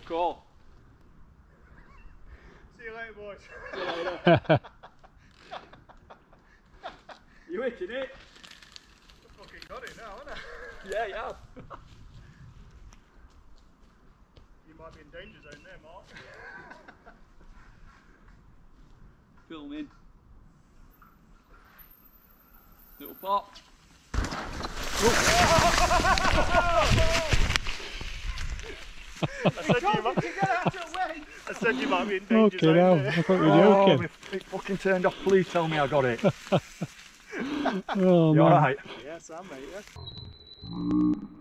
call. See you later, boys. See you later. You hitting it? I fucking got it now, haven't I? Yeah, yeah. You might be in danger zone there, Mark. Filming. Little pop. I said you might be in danger Okay, zone now there. I thought you were joking. It fucking turned off. Please tell me I got it. Oh, You man. alright? Yeah, Sam, mate, yeah.